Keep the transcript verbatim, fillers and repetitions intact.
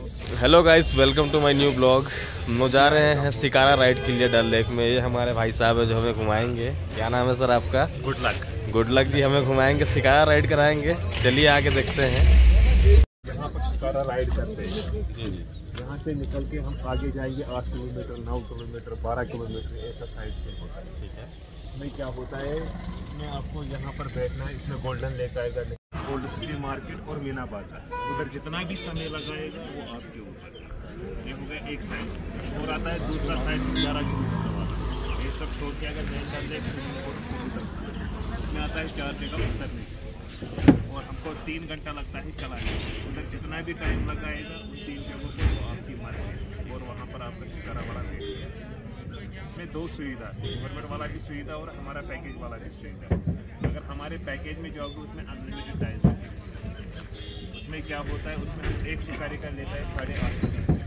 Hello guys, welcome to my new blog. हम जा रहे हैं शिकारा राइड के लिए डल लेक में। ये हमारे भाई साहब है जो हमें घुमाएंगे। क्या नाम है सर आपका? Good luck. गुड लक जी हमें घुमाएंगे, शिकारा राइड कराएंगे। चलिए आके देखते हैं। यहाँ पर शिकारा राइड करते हैं जी जी। यहाँ से निकल के हम आगे जाएंगे आठ किलोमीटर, नौ किलोमीटर, बारह किलोमीटर ऐसा साइड से होता है। ठीक है, इसमें क्या होता है, इसमें आपको यहाँ पर बैठना है। इसमें गोल्डन लेक आएगा, गोल्ड सिटी मार्केट और मीना बाजार। उधर जितना भी समय लगाएगा वो आपके ऊपर। ये हो गया एक साइड और आता है दूसरा साइड ग्यारह किलोमीटर वाला। ये सब छोड़ के अगर नहीं कर ले इसमें आता है चार जगह उतरने और हमको तीन घंटा लगता है चलाने। उधर जितना भी टाइम लगाएगा उन तीन जगहों पे वो आपकी मर्जी और वहाँ पर आपका शिकारा बड़ा देख। इसमें दो सुविधा, गवर्नमेंट वाला भी सुविधा और हमारा पैकेज वाला भी सुविधा। अगर हमारे पैकेज में जाओगे उसमें अनलिमिटेड टाइम। उसमें क्या होता है, उसमें एक शिकारी का लेता है साढ़े आठ